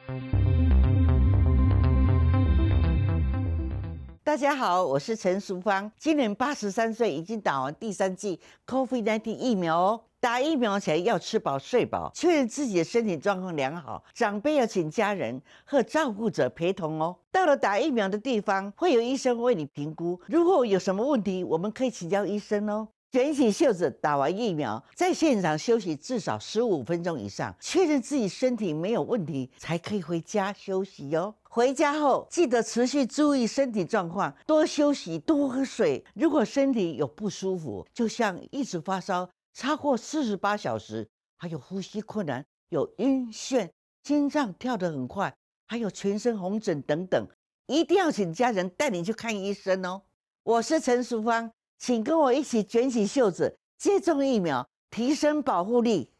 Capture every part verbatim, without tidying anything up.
大家好，我是陈淑芳，今年八十三岁，已经打完第三剂 COVID 十九 疫苗哦。打疫苗前要吃饱睡饱，确认自己的身体状况良好。长辈要请家人和照顾者陪同哦。到了打疫苗的地方，会有医生为你评估，如果有什么问题，我们可以请教医生哦。卷起袖子，打完疫苗，在现场休息至少十五分钟以上，确认自己身体没有问题，才可以回家休息哦。回家后记得持续注意身体状况，多休息，多喝水。如果身体有不舒服，就像一直发烧超过四十八小时，还有呼吸困难、有晕眩、心脏跳得很快，还有全身红疹等等，一定要请家人带你去看医生哦。我是陈淑芳。请跟我一起卷起袖子，接种疫苗，提升保护力。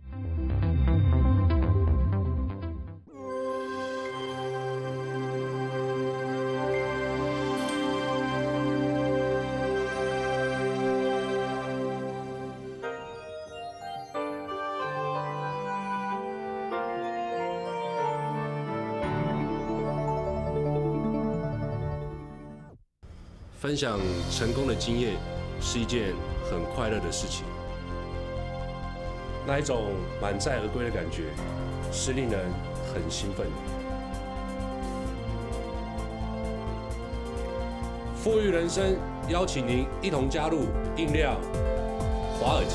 分享成功的经验是一件很快乐的事情，那一种满载而归的感觉是令人很兴奋的。富裕人生邀请您一同加入印量华尔街。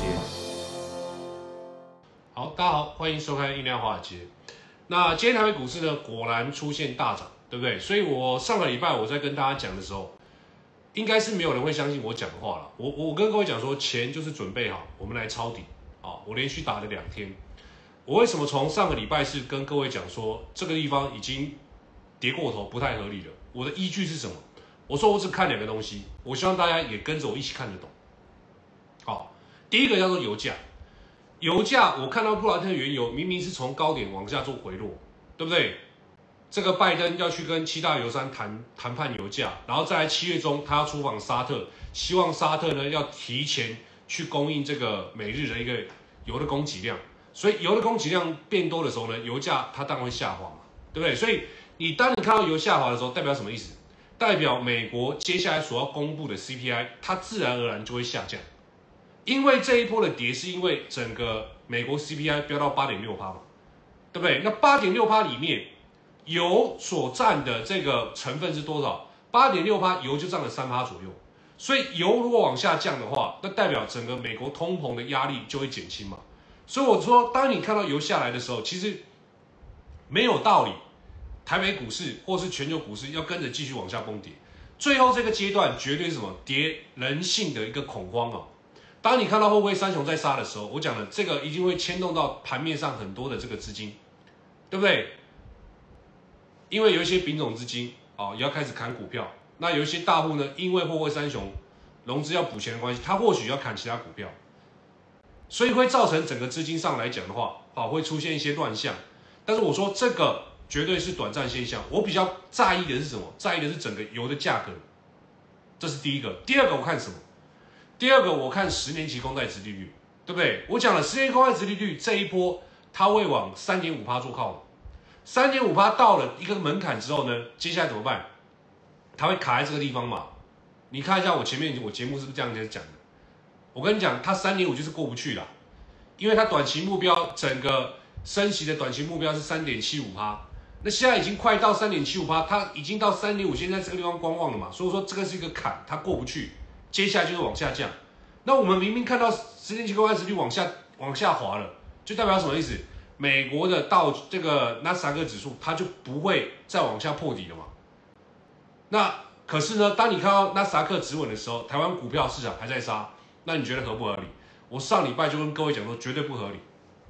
好，大家好，欢迎收看印量华尔街。那今天台北股市呢，果然出现大涨，对不对？所以我上个礼拜我在跟大家讲的时候，应该是没有人会相信我讲的话了。我我跟各位讲说，钱就是准备好，我们来抄底啊！我连续打了两天。我为什么从上个礼拜是跟各位讲说，这个地方已经跌过头，不太合理了？我的依据是什么？我说我只看两个东西，我希望大家也跟着我一起看得懂。好，第一个叫做油价，油价我看到布兰特原油明明是从高点往下做回落，对不对？这个拜登要去跟七大油商谈谈判油价，然后再来七月中他要出访沙特，希望沙特呢要提前去供应这个每日的一个油的供给量，所以油的供给量变多的时候呢，油价它当然会下滑嘛，对不对？所以你当你看到油下滑的时候，代表什么意思？代表美国接下来所要公布的 C P I， 它自然而然就会下降，因为这一波的跌是因为整个美国 C P I 飙到 八点六 嘛，对不对？那 八点六 里面油所占的这个成分是多少？ 八点六 油就占了 百分之三 左右。所以油如果往下降的话，那代表整个美国通膨的压力就会减轻嘛。所以我说，当你看到油下来的时候，其实没有道理台北股市或是全球股市要跟着继续往下崩跌。最后这个阶段绝对是什么？跌人性的一个恐慌啊！当你看到货柜三雄在杀的时候，我讲了，这个一定会牵动到盘面上很多的这个资金，对不对？因为有一些丙种资金啊、哦，也要开始砍股票。那有一些大户呢，因为货柜三雄融资要补钱的关系，他或许要砍其他股票，所以会造成整个资金上来讲的话，啊、哦，会出现一些乱象。但是我说这个绝对是短暂现象。我比较在意的是什么？在意的是整个油的价格，这是第一个。第二个我看什么？第二个我看十年期公债殖利率，对不对？我讲了，十年期公债殖利率这一波它会往 三点五 做靠拢。三点五 到了一个门槛之后呢，接下来怎么办？它会卡在这个地方嘛？你看一下我前面我节目是不是这样子讲的？我跟你讲，它 三点五 就是过不去啦，因为它短期目标整个升息的短期目标是 三点七五 那现在已经快到 三点七五 它已经到 三点五， 现在这个地方观望了嘛，所以说这个是一个坎，它过不去，接下来就是往下降。那我们明明看到十年期公债殖利率往下往下滑了，就代表什么意思？美国的道这个纳斯达克指数，它就不会再往下破底了嘛。那可是呢，当你看到纳斯达克止稳的时候，台湾股票市场还在杀，那你觉得合不合理？我上礼拜就跟各位讲说，绝对不合理。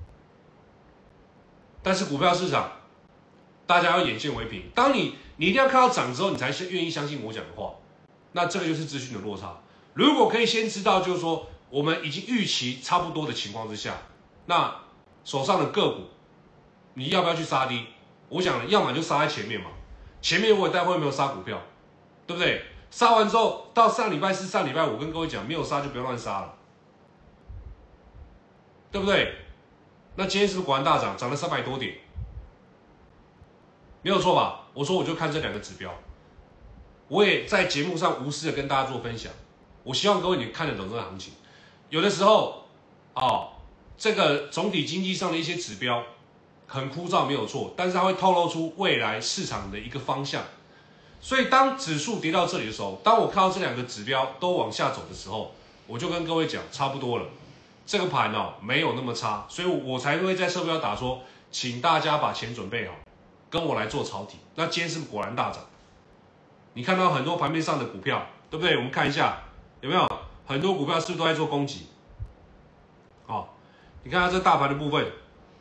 但是股票市场，大家要眼见为凭。当你你一定要看到涨之后，你才愿意相信我讲的话。那这个就是资讯的落差。如果可以先知道，就是说我们已经预期差不多的情况之下，那手上的个股，你要不要去杀低？我讲了，要么就杀在前面嘛。前面我待会没有杀股票，对不对？杀完之后，到上礼拜四、上礼拜五跟各位讲，没有杀就不要乱杀了，对不对？那今天是不是果然大涨，涨了三百多点？ 没有错吧？我说我就看这两个指标，我也在节目上无私的跟大家做分享。我希望各位你看得懂这个行情。有的时候，哦，这个总体经济上的一些指标很枯燥没有错，但是它会透露出未来市场的一个方向。所以当指数跌到这里的时候，当我看到这两个指标都往下走的时候，我就跟各位讲差不多了，这个盘哦没有那么差，所以我才会在设标打说，请大家把钱准备好，跟我来做抄底。那今天是果然大涨，你看到很多盘面上的股票，对不对？我们看一下有没有很多股票是不是都在做攻击？哦，你看它这大盘的部分，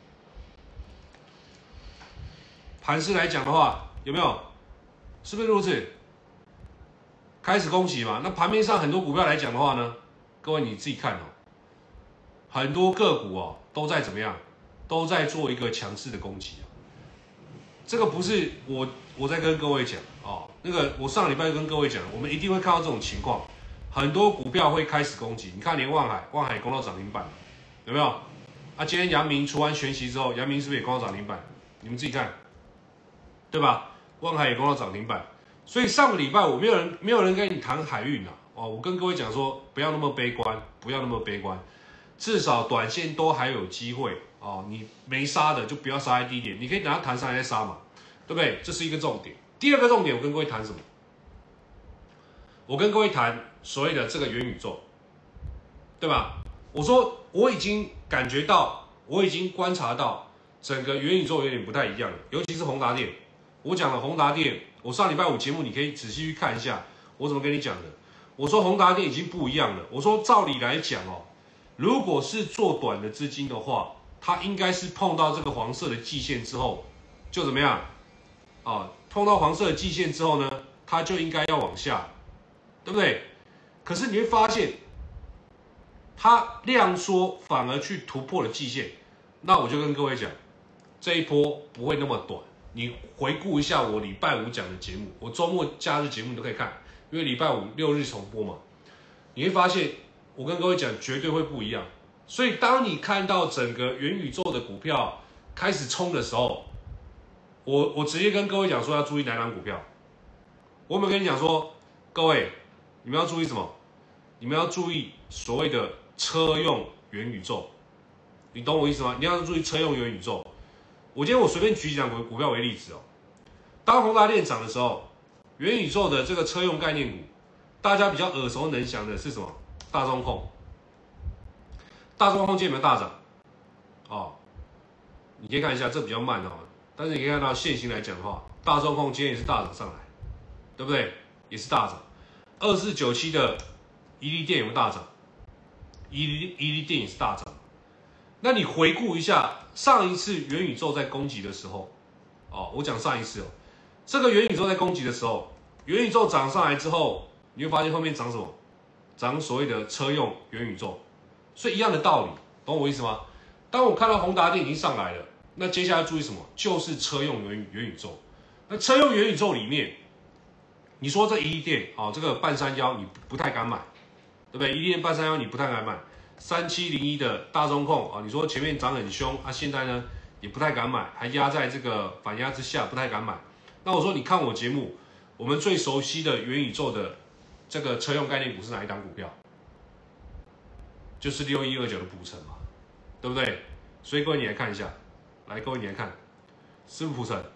盘势来讲的话，有没有？是不是如此？开始攻击嘛？那盘面上很多股票来讲的话呢，各位你自己看哦，很多个股哦都在怎么样？都在做一个强势的攻击啊。这个不是我我在跟各位讲哦，那个我上礼拜跟各位讲，我们一定会看到这种情况，很多股票会开始攻击。你看连万海，万海攻到涨停板，有没有？啊，今天阳明除完全息之后，阳明是不是也攻到涨停板？你们自己看，对吧？万海也攻到涨停板，所以上个礼拜我没有人没有人跟你谈海运啊，哦，我跟各位讲说不要那么悲观，不要那么悲观，至少短线都还有机会哦。你没杀的就不要杀在低点，你可以等它弹上来再杀嘛，对不对？这是一个重点。第二个重点，我跟各位谈什么？我跟各位谈所谓的这个元宇宙，对吧？我说我已经感觉到，我已经观察到整个元宇宙有点不太一样了，尤其是宏达电。我讲了宏达电，我上礼拜五节目你可以仔细去看一下，我怎么跟你讲的。我说宏达电已经不一样了。我说照理来讲哦，如果是做短的资金的话，它应该是碰到这个黄色的季线之后，就怎么样啊？碰到黄色的季线之后呢，它就应该要往下，对不对？可是你会发现，它量缩反而去突破了季线，那我就跟各位讲，这一波不会那么短。你回顾一下我礼拜五讲的节目，我周末假日节目你都可以看，因为礼拜五六日重播嘛，你会发现我跟各位讲绝对会不一样。所以当你看到整个元宇宙的股票开始冲的时候，我我直接跟各位讲说要注意哪档股票。我有没有跟你讲说，各位你们要注意什么？你们要注意所谓的车用元宇宙，你懂我意思吗？你要注意车用元宇宙。我今天我随便举几档股票为例子哦。当宏达电涨的时候，元宇宙的这个车用概念股，大家比较耳熟能详的是什么？大中控。大中控今天有没有大涨？哦，你可以看一下，这比较慢哦。但是你可以看到现行来讲的话，大中控今天也是大涨上来，对不对？也是大涨。二四九七的宜利电有没有大涨？宜利宜利电也是大涨。那你回顾一下上一次元宇宙在攻击的时候，哦，我讲上一次哦，这个元宇宙在攻击的时候，元宇宙涨上来之后，你会发现后面涨什么？涨所谓的车用元宇宙，所以一样的道理，懂我意思吗？当我看到宏达电已经上来了，那接下来要注意什么？就是车用元元宇宙。那车用元宇宙里面，你说这宜利电啊、哦，这个半山腰你不太敢买，对不对？宜利电半山腰你不太敢买。三七零一的大中控啊，你说前面涨很凶啊，现在呢也不太敢买，还压在这个反压之下，不太敢买。那我说你看我节目，我们最熟悉的元宇宙的这个车用概念股是哪一档股票？就是六一二九的普成嘛，对不对？所以各位你来看一下，来各位你来看，是不是普成？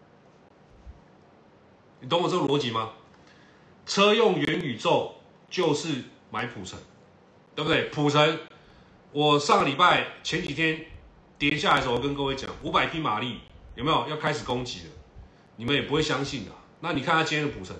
你懂我这个逻辑吗？车用元宇宙就是买普成。对不对？普成，我上个礼拜前几天跌下来的时候，我跟各位讲，五百匹马力有没有要开始攻击了？你们也不会相信的。那你看它今天的普成，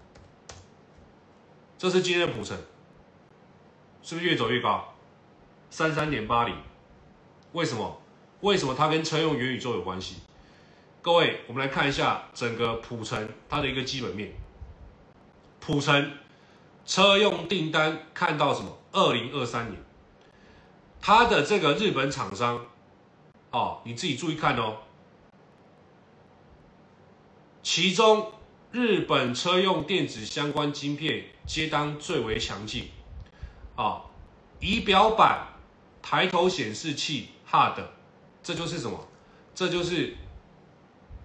这是今天的普成，是不是越走越高？三三点八零，为什么？为什么它跟车用元宇宙有关系？各位，我们来看一下整个普成它的一个基本面。普成车用订单看到什么？二零二三年，它的这个日本厂商，哦，你自己注意看哦。其中日本车用电子相关晶片接单最为强劲，啊、哦，仪表板、抬头显示器 H U D， 这就是什么？这就是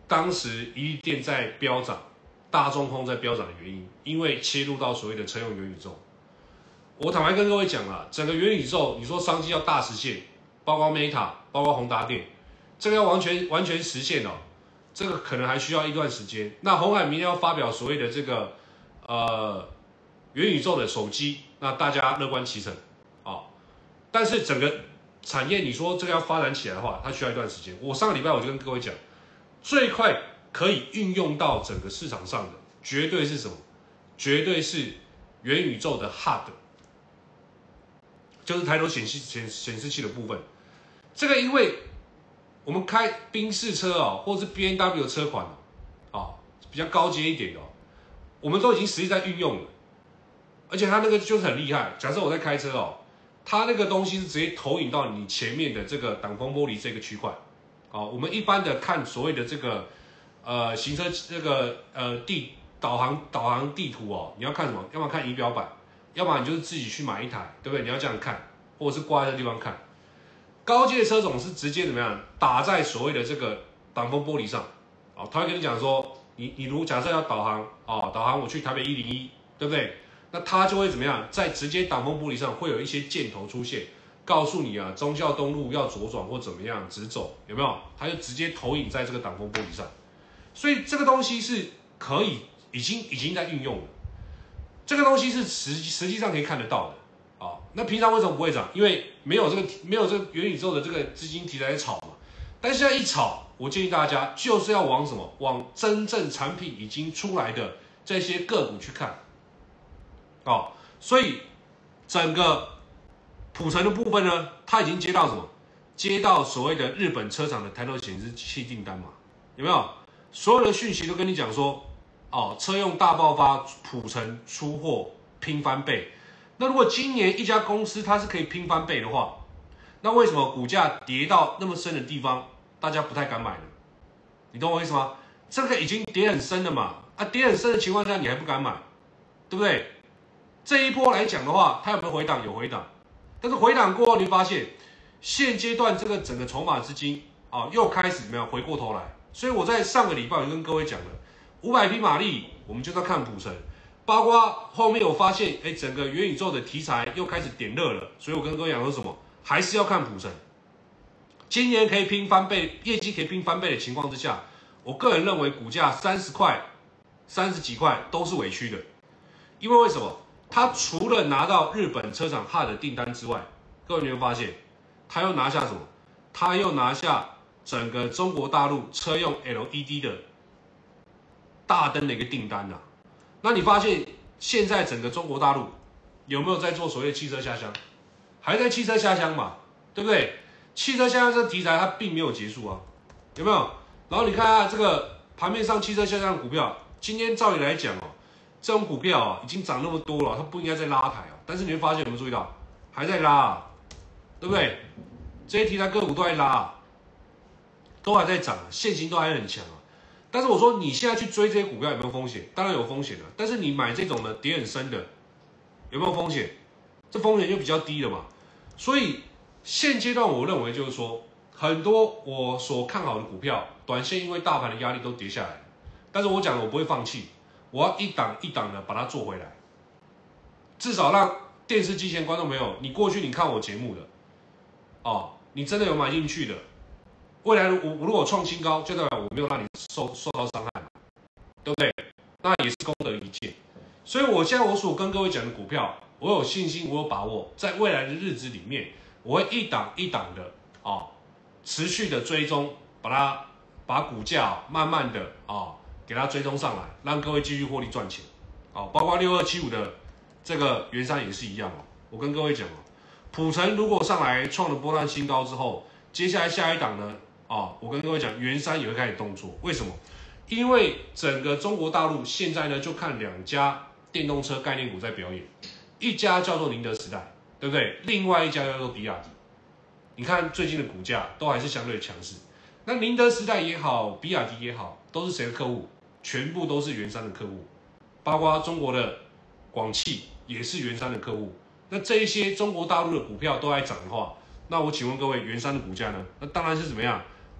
当时一利电在飙涨，大中空在飙涨的原因，因为切入到所谓的车用元宇宙。我坦白跟各位讲啦，整个元宇宙，你说商机要大实现，包括 Meta， 包括宏达电，这个要完全完全实现哦，这个可能还需要一段时间。那鸿海明天要发表所谓的这个呃元宇宙的手机，那大家乐观其成啊、哦。但是整个产业，你说这个要发展起来的话，它需要一段时间。我上个礼拜我就跟各位讲，最快可以运用到整个市场上的，绝对是什么？绝对是元宇宙的 H U D， 就是抬头显示显显示器的部分。这个因为我们开宾士车哦，或者是 B M W 车款哦，比较高阶一点的哦，我们都已经实际在运用了，而且它那个就是很厉害。假设我在开车哦，它那个东西是直接投影到你前面的这个挡风玻璃这个区块。哦，我们一般的看所谓的这个呃行车这个呃地导航导航地图哦，你要看什么？要么看仪表板，要么你就是自己去买一台，对不对？你要这样看，或者是挂在这地方看。高阶的车种是直接怎么样打在所谓的这个挡风玻璃上，哦，他会跟你讲说，你你如假设要导航哦，导航我去台北一零一，对不对？那它就会怎么样，在直接挡风玻璃上会有一些箭头出现，告诉你啊，忠孝东路要左转或怎么样直走，有没有？它就直接投影在这个挡风玻璃上，所以这个东西是可以已经已经在运用了，这个东西是实实际上可以看得到的。哦，那平常为什么不会涨？因为没有这个没有这个元宇宙的这个资金题材在炒嘛。但是现在一炒，我建议大家就是要往什么？往真正产品已经出来的这些个股去看。哦，所以整个普成的部分呢，它已经接到什么？接到所谓的日本车厂的抬头显示器订单嘛？有没有？所有的讯息都跟你讲说，哦，车用大爆发，普成出货拼翻倍。那如果今年一家公司它是可以拼翻倍的话，那为什么股价跌到那么深的地方，大家不太敢买呢？你懂我意思吗？这个已经跌很深了嘛，啊，跌很深的情况下你还不敢买，对不对？这一波来讲的话，它有没有回档？有回档，但是回档过后，你会发现现阶段这个整个筹码资金啊，又开始怎么样回过头来。所以我在上个礼拜我就跟各位讲了，五百匹马力，我们就在看普成。包括后面我发现，哎，整个元宇宙的题材又开始点热了，所以我跟各位讲说什么，还是要看普成。今年可以拼翻倍，业绩可以拼翻倍的情况之下，我个人认为股价三十块、三十几块都是委屈的，因为为什么？他除了拿到日本车厂 H U D 的订单之外，各位你会发现，他又拿下什么？他又拿下整个中国大陆车用 L E D 的大灯的一个订单啊。那你发现现在整个中国大陆有没有在做所谓的汽车下乡？还在汽车下乡嘛，对不对？汽车下乡这个题材它并没有结束啊，有没有？然后你看啊，这个盘面上汽车下乡的股票，今天照理来讲哦，这种股票啊已经涨那么多了，它不应该再拉抬哦。但是你会发现有没有注意到，还在拉啊，对不对？这些题材个股都在拉啊，都还在涨，现行都还很强啊。但是我说你现在去追这些股票有没有风险？当然有风险了。但是你买这种的跌很深的，有没有风险？这风险就比较低了嘛。所以现阶段我认为就是说，很多我所看好的股票，短线因为大盘的压力都跌下来。但是我讲了，我不会放弃，我要一档一档的把它做回来，至少让电视机前观众朋友，你过去你看我节目的，哦，你真的有买进去的。未来我如果创新高，就代表我没有让你受受到伤害，对不对？那也是功德一件。所以我现在我所跟各位讲的股票，我有信心，我有把握，在未来的日子里面，我会一档一档的啊、哦，持续的追踪，把它把股价慢慢的啊、哦、给它追踪上来，让各位继续获利赚钱。哦，包括六二七五的这个元山也是一样哦。我跟各位讲哦，普成如果上来创了波段新高之后，接下来下一档呢？哦，我跟各位讲，元山也会开始动作。为什么？因为整个中国大陆现在呢，就看两家电动车概念股在表演，一家叫做宁德时代，对不对？另外一家叫做比亚迪。你看最近的股价都还是相对强势。那宁德时代也好，比亚迪也好，都是谁的客户？全部都是元山的客户，包括中国的广汽也是元山的客户。那这一些中国大陆的股票都在涨的话，那我请问各位，元山的股价呢？那当然是怎么样？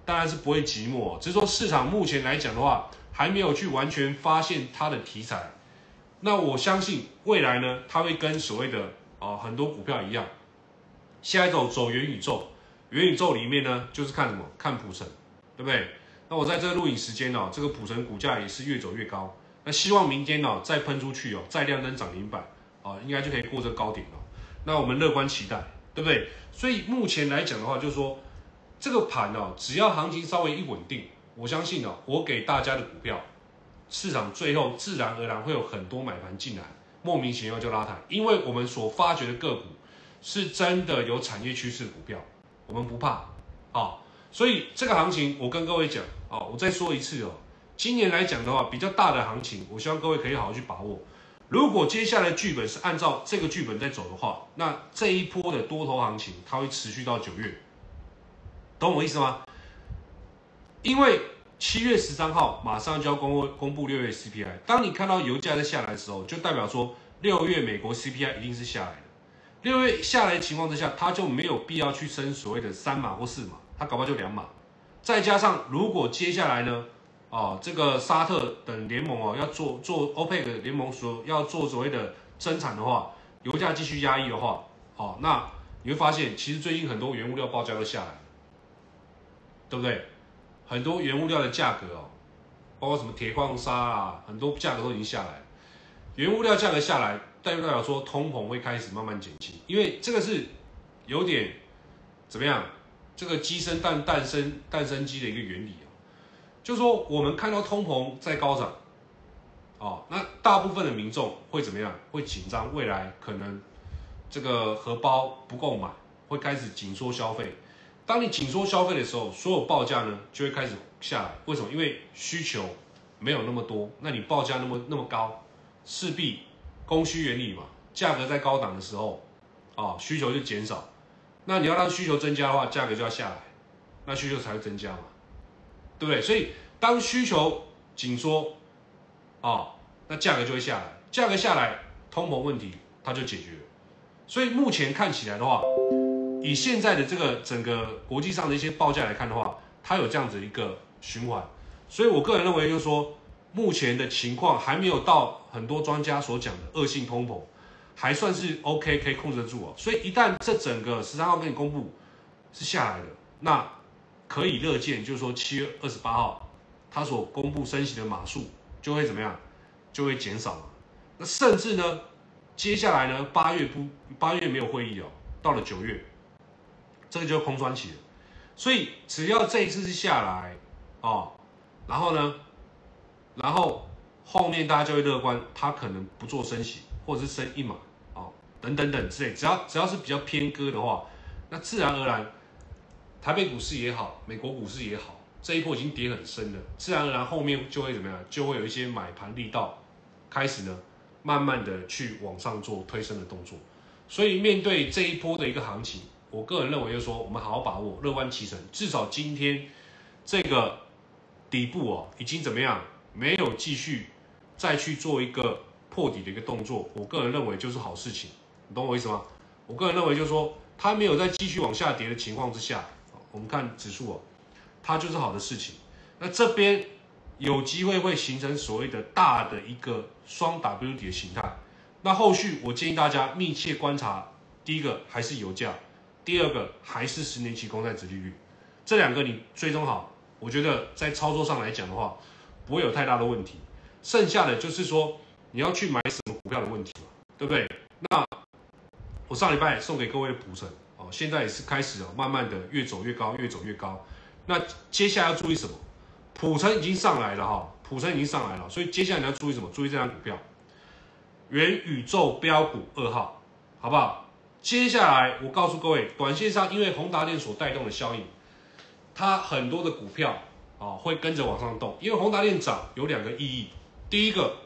当然是不会寂寞，只是说市场目前来讲的话，还没有去完全发现它的题材。那我相信未来呢，它会跟所谓的啊、呃、很多股票一样，下一走走元宇宙，元宇宙里面呢就是看什么？看普成，对不对？那我在这个录影时间哦，这个普成股价也是越走越高。那希望明天哦再喷出去哦，再亮灯涨停板啊、哦，应该就可以过这个高点了。那我们乐观期待，对不对？所以目前来讲的话，就是说这个盘哦，只要行情稍微一稳定，我相信哦，我给大家的股票，市场最后自然而然会有很多买盘进来，莫名其妙就拉抬，因为我们所发掘的个股是真的有产业趋势的股票，我们不怕啊、哦。所以这个行情，我跟各位讲啊、哦，我再说一次哦，今年来讲的话，比较大的行情，我希望各位可以好好去把握。如果接下来的剧本是按照这个剧本在走的话，那这一波的多头行情，它会持续到九月，懂我意思吗？因为七月十三号马上就要公布公布六月 C P I， 当你看到油价在下来的时候，就代表说六月美国 C P I 一定是下来的。六月下来的情况之下，它就没有必要去升所谓的三码或四码，它搞不好就两码。再加上如果接下来呢，哦，这个沙特等联盟哦要做做 OPEC 联盟所要做所谓的增产的话，油价继续压抑的话，哦，那你会发现其实最近很多原物料报价都下来了，对不对？很多原物料的价格哦，包括什么铁矿砂啊，很多价格都已经下来了。原物料价格下来，代表说通膨会开始慢慢减轻，因为这个是有点怎么样？这个鸡生蛋，蛋生蛋生鸡的一个原理哦，就是说我们看到通膨在高涨，哦，那大部分的民众会怎么样？会紧张，未来可能这个荷包不够买，会开始紧缩消费。当你紧缩消费的时候，所有报价呢就会开始下来。为什么？因为需求没有那么多，那你报价那么那么高，势必供需原理嘛，价格在高档的时候，啊、哦，需求就减少。那你要让需求增加的话，价格就要下来，那需求才会增加嘛，对不对？所以当需求紧缩，啊、哦，那价格就会下来，价格下来，通膨问题它就解决了。所以目前看起来的话，以现在的这个整个国际上的一些报价来看的话，它有这样子一个循环。所以我个人认为，就是说目前的情况还没有到很多专家所讲的恶性通膨。还算是 OK， 可以控制得住哦。所以一旦这整个十三号跟你公布是下来的，那可以乐见，就是说七月二十八号他所公布升息的码数就会怎么样，就会减少了。那甚至呢，接下来呢，八月不八月没有会议哦，到了九月，这个就空窗期了。所以只要这一次是下来哦，然后呢，然后后面大家就会乐观，他可能不做升息，或者是升一码。等等等之类，只要只要是比较偏鸽的话，那自然而然，台北股市也好，美国股市也好，这一波已经跌很深了，自然而然后面就会怎么样？就会有一些买盘力道开始呢，慢慢的去往上做推升的动作。所以面对这一波的一个行情，我个人认为就是说，我们好好把握，乐观其成。至少今天这个底部哦，已经怎么样？没有继续再去做一个破底的一个动作，我个人认为就是好事情。你懂我意思吗？我个人认为就是说，它没有在继续往下跌的情况之下，我们看指数哦，它就是好的事情。那这边有机会会形成所谓的大的一个双 W 底的形态。那后续我建议大家密切观察，第一个还是油价，第二个还是十年期公债殖利率，这两个你追踪好，我觉得在操作上来讲的话，不会有太大的问题。剩下的就是说你要去买什么股票的问题嘛，对不对？那我上礼拜送给各位的普成哦，现在也是开始哦，慢慢的越走越高，越走越高。那接下来要注意什么？普成已经上来了哈，普成已经上来了，所以接下来你要注意什么？注意这张股票，元宇宙标股二号，好不好？接下来我告诉各位，短线上因为宏达电所带动的效应，它很多的股票啊、哦、会跟着往上动，因为宏达电涨有两个意义，第一个，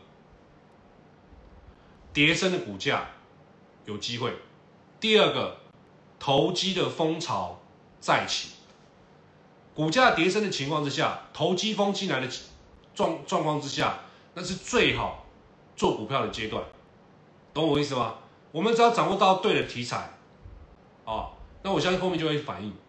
跌升的股价有机会。第二个，投机的风潮再起，股价跌升的情况之下，投机风进来的状状况之下，那是最好做股票的阶段，懂我意思吗？我们只要掌握到对的题材，啊，那我相信后面就会反应。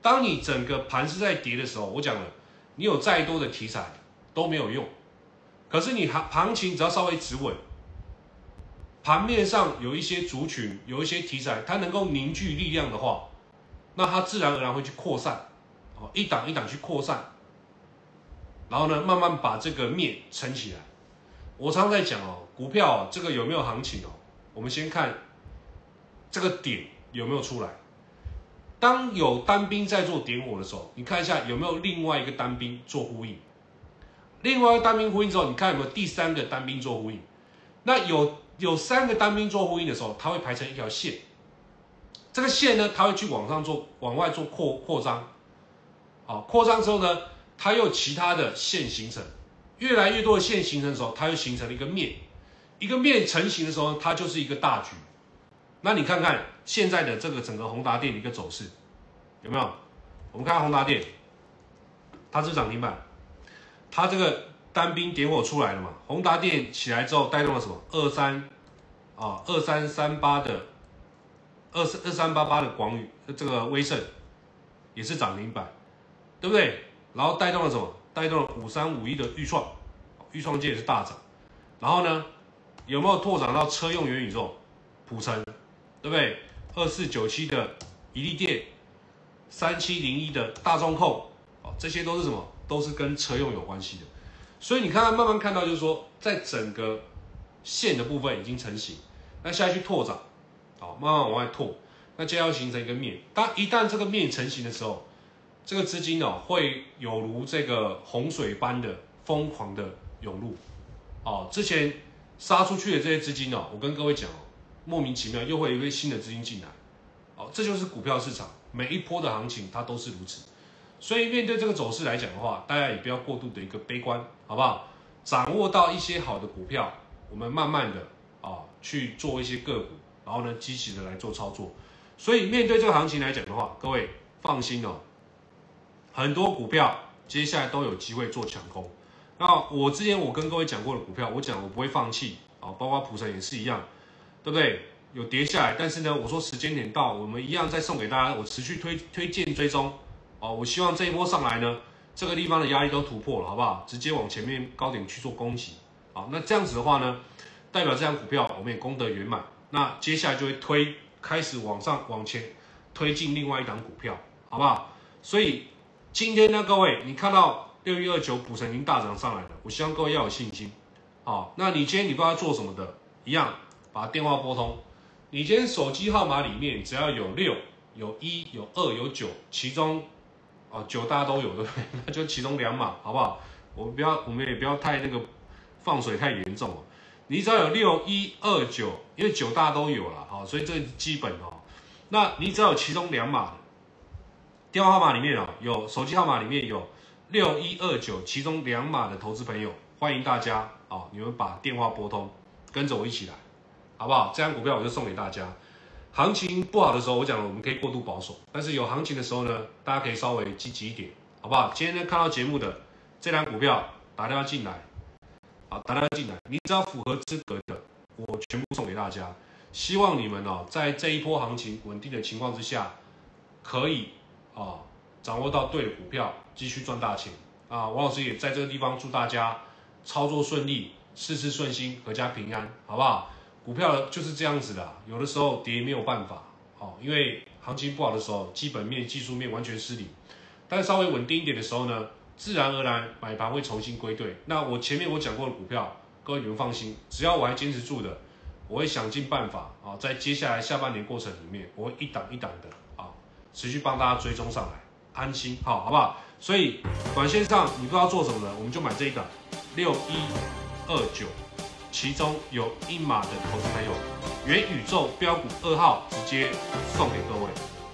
当你整个盘是在跌的时候，我讲了，你有再多的题材都没有用。可是你行行情只要稍微止稳，盘面上有一些族群，有一些题材，它能够凝聚力量的话，那它自然而然会去扩散，哦，一档一档去扩散，然后呢，慢慢把这个面撑起来。我常常在讲哦，股票哦，这个有没有行情哦？我们先看这个点有没有出来。当有单兵在做点火的时候，你看一下有没有另外一个单兵做呼应。另外一个单兵呼应之后，你看有没有第三个单兵做呼应？那有有三个单兵做呼应的时候，它会排成一条线。这个线呢，它会去往上做，往外做扩扩张。好，扩张之后呢，它又其他的线形成，越来越多的线形成的时候，它又形成了一个面。一个面成型的时候，它就是一个大局。那你看看现在的这个整个宏达电的一个走势，有没有？我们看宏达电，它是涨停板，它这个单兵点火出来了嘛？宏达电起来之后带动了什么？二三啊，二三三八的二二三八八的广宇，这个威盛也是涨停板，对不对？然后带动了什么？带动了五三五一的裕创，裕创界也是大涨。然后呢，有没有拓展到车用元宇宙？普成，对不对？二四九七的宜利电，三七零一的大众控，哦，这些都是什么？都是跟车用有关系的。所以你看，慢慢看到就是说，在整个线的部分已经成型，那下去拓展，好，慢慢往外拓，那就要形成一个面。当一旦这个面成型的时候，这个资金哦会有如这个洪水般的疯狂的涌入，哦，之前杀出去的这些资金哦，我跟各位讲哦，莫名其妙又会有一个新的资金进来，哦，这就是股票市场每一波的行情它都是如此。所以面对这个走势来讲的话，大家也不要过度的一个悲观，好不好？掌握到一些好的股票，我们慢慢的啊去做一些个股，然后呢积极的来做操作。所以面对这个行情来讲的话，各位放心哦，很多股票接下来都有机会做抢攻。那我之前我跟各位讲过的股票，我讲我不会放弃啊，包括普成也是一样，对不对？有跌下来，但是呢，我说时间点到，我们一样再送给大家，我持续推推荐追踪。哦，我希望这一波上来呢，这个地方的压力都突破了，好不好？直接往前面高点去做攻击。好，那这样子的话呢，代表这张股票我们也功德圆满。那接下来就会推开始往上往前推进另外一档股票，好不好？所以今天呢，各位你看到六一二九普成已经大涨上来了，我希望各位要有信心。好，那你今天你不知道做什么的，一样把电话拨通。你今天手机号码里面只要有六、有一、有二、有九，其中哦，九大家都有，对不对？那就其中两码，好不好？我们不要，我们也不要太那个放水太严重哦。你只要有六一二九，因为九大都有了，好，所以这基本哦。那你只要有其中两码的电话号码里面哦，有手机号码里面有六一二九，其中两码的投资朋友，欢迎大家哦，你们把电话拨通，跟着我一起来，好不好？这张股票我就送给大家。行情不好的时候，我讲了我们可以过度保守，但是有行情的时候呢，大家可以稍微积极一点，好不好？今天呢看到节目的这张股票打电话进来，啊，打电话进来，你只要符合资格的，我全部送给大家。希望你们哦，在这一波行情稳定的情况之下，可以啊掌握到对的股票，继续赚大钱啊！王老师也在这个地方祝大家操作顺利，事事顺心，阖家平安，好不好？股票就是这样子的，有的时候跌没有办法，哦，因为行情不好的时候，基本面、技术面完全失灵。但稍微稳定一点的时候呢，自然而然买盘会重新归队。那我前面我讲过的股票，各位你们放心，只要我还坚持住的，我会想尽办法啊，在接下来下半年过程里面，我会一档一档的啊，持续帮大家追踪上来，安心，好，好不好？所以短线上你不知道做什么呢，我们就买这一档六一二九。其中有一码的投资朋友，元宇宙标股二号直接送给各位。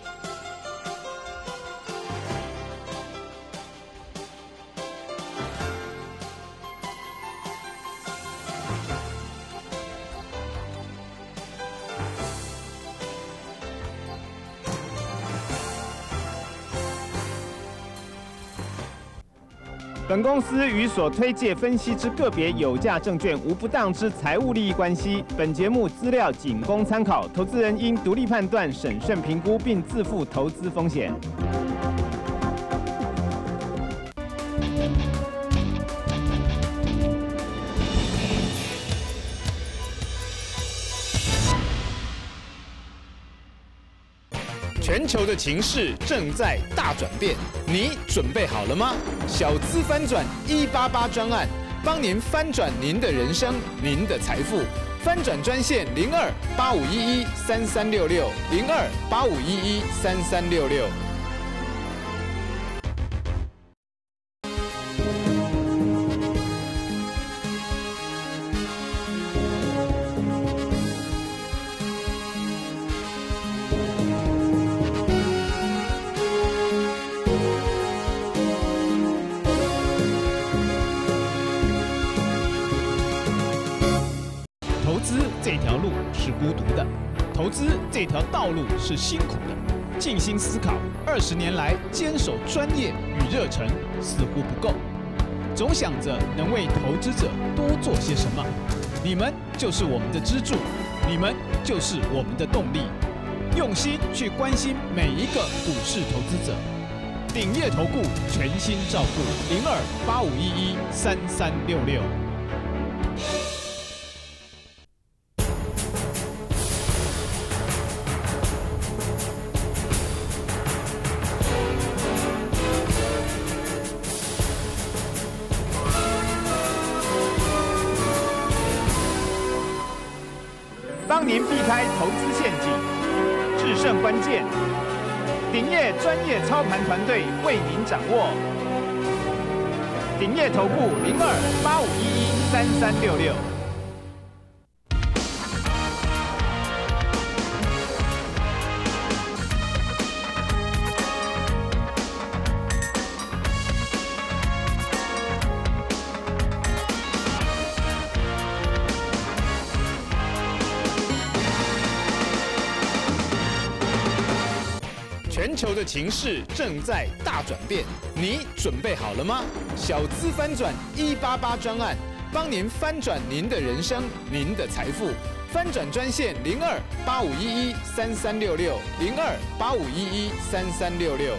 本公司与所推介分析之个别有价证券无不当之财务利益关系。本节目资料仅供参考，投资人应独立判断、审慎评估，并自负投资风险。 全球的情势正在大转变，你准备好了吗？小资翻转一八八专案，帮您翻转您的人生，您的财富。翻转专线零二八五一一三三六六零二八五一一三三六六。 投资这条路是孤独的，投资这条道路是辛苦的。静心思考，二十年来坚守专业与热忱似乎不够，总想着能为投资者多做些什么。你们就是我们的支柱，你们就是我们的动力。用心去关心每一个股市投资者，鼎业投顾全心照顾，零二八五一一三三六六。 帮您避开投资陷阱，制胜关键，鼎业专业操盘团队为您掌握。鼎业投顾零二八五一一三三六六。全球的情势正在大转变，你准备好了吗？小资翻转一八八专案，帮您翻转您的人生，您的财富。翻转专线零二八五一一三三六六零二八五一一三三六六。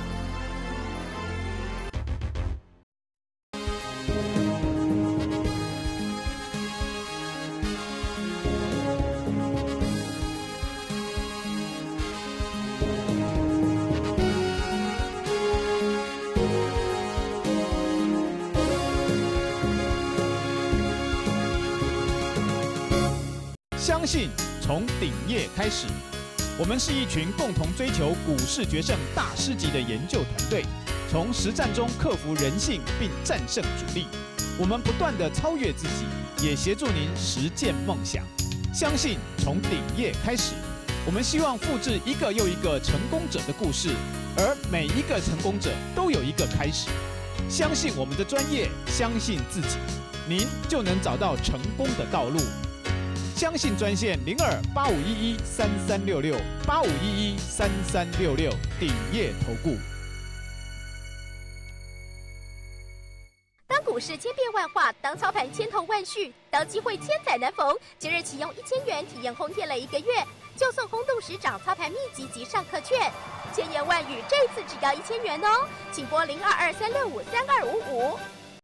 相信从鼎业开始，我们是一群共同追求股市决胜大师级的研究团队，从实战中克服人性并战胜主力。我们不断地超越自己，也协助您实践梦想。相信从鼎业开始，我们希望复制一个又一个成功者的故事，而每一个成功者都有一个开始。相信我们的专业，相信自己，您就能找到成功的道路。相信专线零二八五一一三三六六八五一一三三六六，鼎业投顾。 当股市千变万化，当操盘千头万绪，当机会千载难逢，即日起用一千元体验轰天雷一个月，就送轰动市长操盘秘籍及上课券，千言万语这次只要一千元哦，请拨零二二三六五三二五五。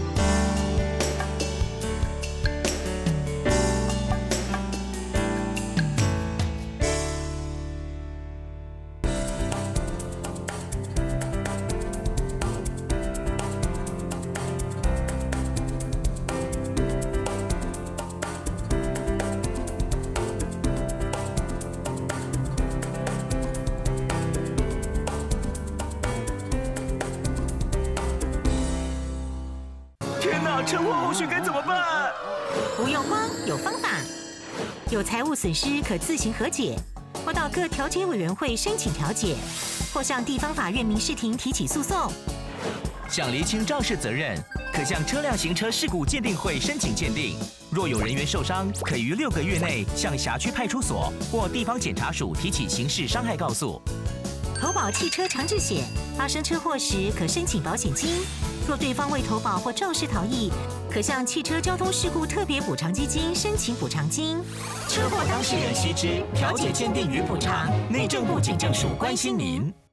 车祸后续该怎么办？ 不用慌，有方法。有财务损失可自行和解，或到各调解委员会申请调解，或向地方法院民事庭提起诉讼。 想厘清肇事责任，可向车辆行车事故鉴定会申请鉴定。若有人员受伤，可于六个月内向辖区派出所或地方检察署提起刑事伤害告诉。 投保汽车强制险，发生车祸时可申请保险金。若对方未投保或肇事逃逸，可向汽车交通事故特别补偿基金申请补偿金。 车祸当事人须知，调解鉴定与补偿，内政部警政署关心您。